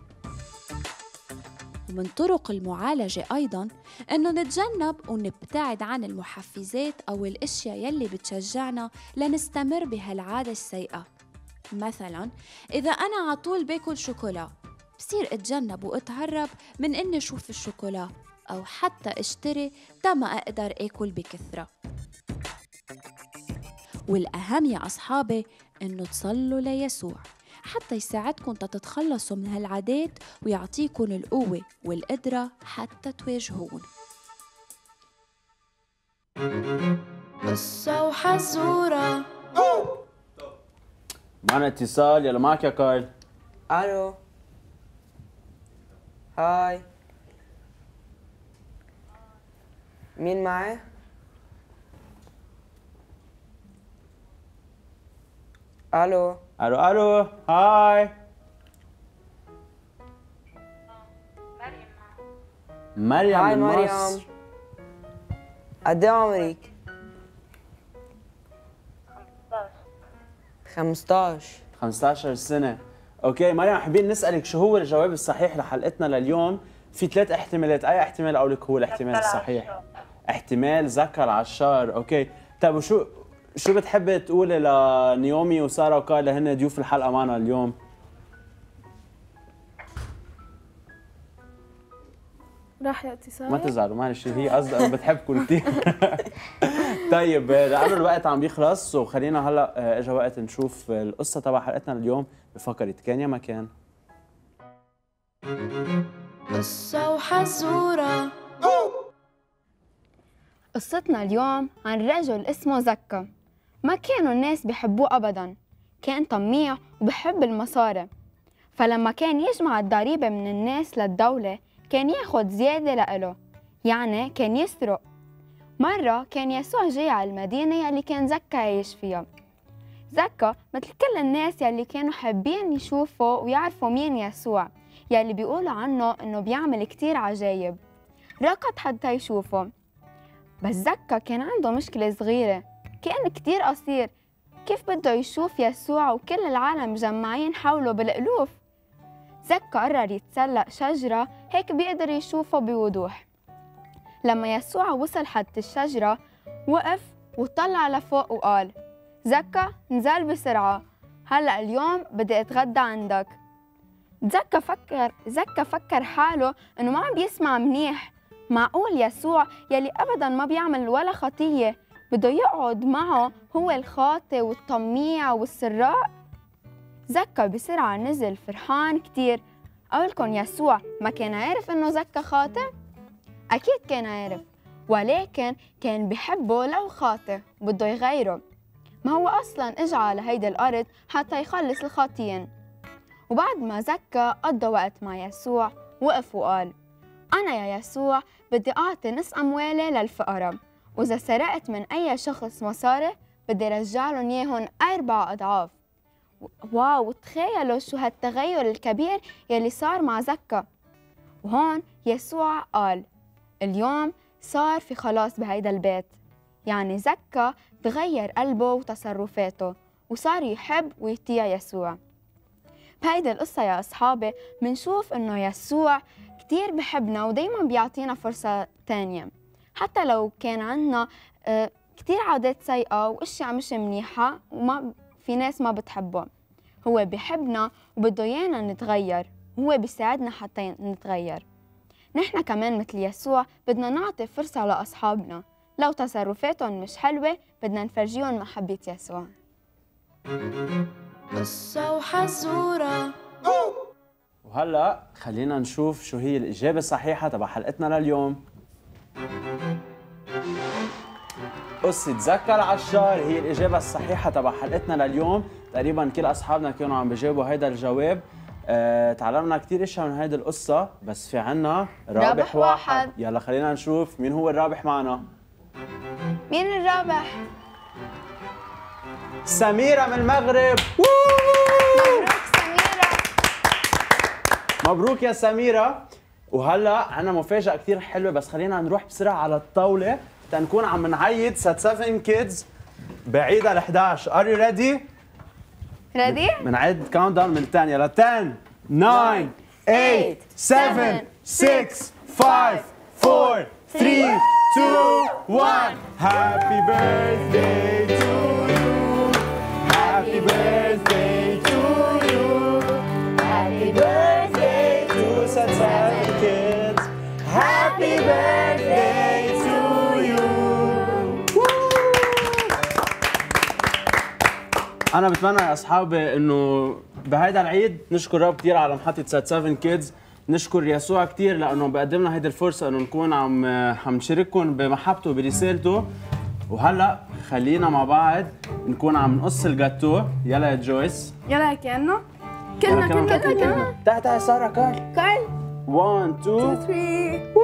ومن طرق المعالجة أيضاً إنه نتجنب ونبتعد عن المحفزات أو الأشياء يلي بتشجعنا لنستمر بهالعادة السيئة. مثلاً إذا أنا عطول باكل شوكولا، بصير أتجنب وأتهرب من إني أشوف الشوكولا، أو حتى أشتري تما أقدر آكل بكثرة. والأهم يا أصحابي إنه تصلوا ليسوع حتى يساعدكم تتخلصوا من هالعادات ويعطيكم القوة والقدرة حتى تواجهون. قصة وحزورة. معنا اتصال، يلا معك يا كايل. الو هاي، مين معي؟ الو الو الو هاي. مريم هاي من مريم، مصر. قد ايه عمرك؟ خمسطعش. خمسطعش سنة. اوكي مريم، حابين نسألك شو هو الجواب الصحيح لحلقتنا لليوم؟ في ثلاث احتمالات، اي احتمال اقول لك هو الاحتمال الصحيح؟ احتمال زكا العشار. اوكي طيب، وشو شو بتحبي تقولي لنيومي وساره وكايلا هن ضيوف الحلقه معنا اليوم؟ راح يا اتصال. ما تزعلوا معلش، هي قصدها انه بتحبكم كثير. طيب لانه الوقت عم بيخلص، وخلينا هلا اجى وقت نشوف القصه تبع حلقتنا اليوم بفقره كان يا ما كان. قصة وحزورة. قصتنا اليوم عن رجل اسمه زكا. ما كانوا الناس بيحبوه أبداً، كان طميع وبحب المصاري، فلما كان يجمع الضريبة من الناس للدولة كان ياخد زيادة لإله، يعني كان يسرق. مرة كان يسوع جاي على المدينة يلي كان زكا عايش فيها. زكا مثل كل الناس يلي كانوا حابين يشوفوا ويعرفوا مين يسوع، يلي بيقولوا عنه إنه بيعمل كتير عجايب، ركض حتى يشوفه. بس زكا كان عنده مشكلة صغيرة، كان كتير قصير، كيف بده يشوف يسوع وكل العالم مجمعين حوله بالألوف؟ زكا قرر يتسلق شجرة هيك بيقدر يشوفه بوضوح. لما يسوع وصل حد الشجرة وقف وطلع لفوق وقال: زكا نزل بسرعة، هلأ اليوم بدي أتغدى عندك. زكا فكر زكا فكر حاله إنه ما عم بيسمع منيح، معقول يسوع يلي أبداً ما بيعمل ولا خطية بده يقعد معه هو الخاطئ والطميع والسراق؟ زكا بسرعة نزل فرحان كتير. أقولكن يسوع ما كان عارف إنه زكا خاطئ؟ أكيد كان عارف، ولكن كان بحبه لو خاطئ وبده يغيره. ما هو أصلاً إجا على هيدا الأرض حتى يخلص الخاطئين. وبعد ما زكا قضى وقت مع يسوع وقف وقال: أنا يا يسوع بدي أعطي نص أموالي للفقراء، وإذا سرقت من أي شخص مصاري بدي رجع لهم إياهم أربع أضعاف. واو، تخيلوا شو هالتغير الكبير يلي صار مع زكا. وهون يسوع قال: اليوم صار في خلاص بهيدا البيت. يعني زكا تغير قلبه وتصرفاته وصار يحب ويطيع يسوع. بهيدي القصة يا أصحابي منشوف إنه يسوع كتير بحبنا ودايماً بيعطينا فرصة تانية، حتى لو كان عنا كتير عادات سيئة وأشياء مش منيحة وما في ناس ما بتحبه. هو بحبنا وبده إيانا نتغير، وهو بيساعدنا حتى نتغير. نحن كمان مثل يسوع بدنا نعطي فرصة لأصحابنا، لو تصرفاتهم مش حلوة بدنا نفرجيهم محبة يسوع. قصة وحزورة. وهلا خلينا نشوف شو هي الإجابة الصحيحة تبع حلقتنا لليوم. قصة تذكر عشار هي الإجابة الصحيحة تبع حلقتنا لليوم. تقريبا كل أصحابنا كانوا عم بيجاوبوا هيدا الجواب. أه تعلمنا كتير اشياء من هيدي القصة، بس في عنا رابح, رابح واحد. واحد. يلا خلينا نشوف مين هو الرابح معنا. مين الرابح؟ سميرة من المغرب. مبروك سميرة. مبروك يا سميرة. وهلا عنا مفاجأة كتير حلوة، بس خلينا نروح بسرعة على الطاولة تنكون عم نعيد سات سفن كيدز بعيد على إحدى عشر. Are you ready؟ ريدي؟ بنعد كاونت داون من الثانية ل عشرة تسعة ثمانية سبعة ستة خمسة أربعة ثلاثة اثنين واحد. Happy birthday to you. Happy birthday to you. Happy birthday to سات سفن كيدز. Happy birthday to you. أنا بتمنى يا أصحابي إنه بهيدا العيد نشكر رب كتير على محطة سات سفن كيدز، نشكر يسوع كتير لأنه بقدم لنا هيدي الفرصة إنه نكون عم عم نشارككم بمحبته وبرسالته. وهلا خلينا مع بعض نكون عم نقص الجاتو. يلا يا جويس. يلا كأنه كلنا كلنا كلنا. تعال تعال سارة كارل. كارل. واحد اثنين ثلاثة.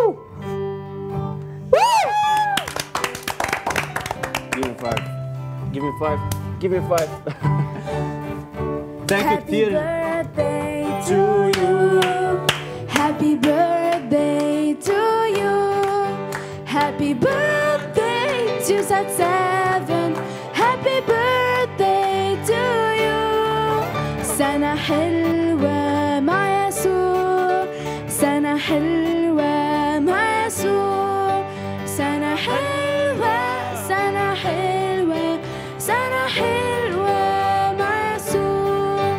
Give me five. Give me five. Give me five. Thank you كتير. Happy birthday to you. Happy birthday to you. Happy birthday to سات سفن. Happy birthday to you. سنة حلوة مع يسوع. سنة حلوة مع يسوع. سنة حلوة سنة حلوة سنة حلوة مع يسوع.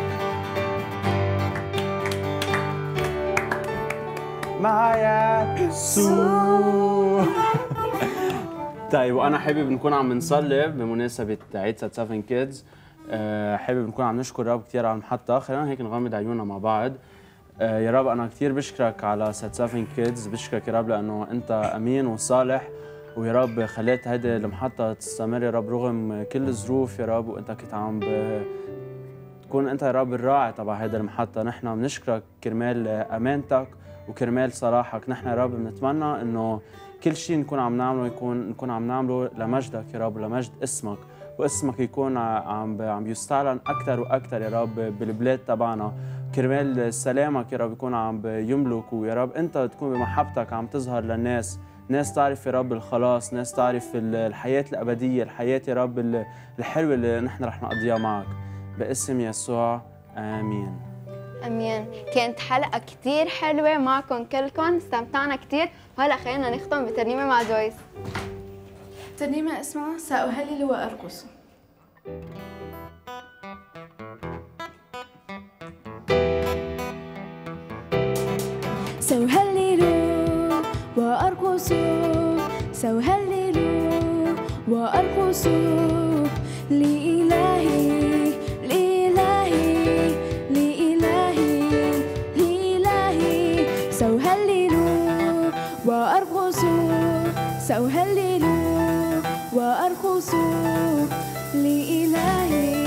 مع يسوع. طيب وانا حابب نكون عم نصلي بمناسبة عيد سات سفن كيدز. أه حابب نكون عم نشكر رب كثير على المحطة. خلينا هيك نغمض عيوننا مع بعض. أه يا رب انا كثير بشكرك على سات سفن كيدز، بشكرك يا رب لانه انت امين وصالح، ويا رب خليت هيدي المحطة تستمر يا رب رغم كل الظروف يا رب، وانت كنت عم ب... تكون انت يا رب الراعي تبع هيدي المحطة. نحن بنشكرك كرمال امانتك وكرمال صلاحك. نحن يا رب بنتمنى انه كل شيء نكون عم نعمله يكون نكون عم نعمله لمجدك يا رب، لمجد اسمك، واسمك يكون عم عم يستعلن اكثر واكثر يا رب بالبلاد تبعنا. كرمال سلامك يا رب يكون عم يملك، ويا رب انت تكون بمحبتك عم تظهر للناس، ناس تعرف يا رب الخلاص، ناس تعرف الحياة الأبدية، الحياة يا رب الحلوة اللي نحن رح نقضيها معك. باسم يسوع آمين. امين. كانت حلقه كتير حلوه معكم كلكم، استمتعنا كتير. وهلا خلينا نختم بترنيمه مع جويس. ترنيمه اسمها سأهلل وأرقص. سأهلل وأرقص سأهلل وأرقص لإلهي لإلهي لإلهي لإلهي. سأهلل وأرقص سأهلل وأرقص لإلهي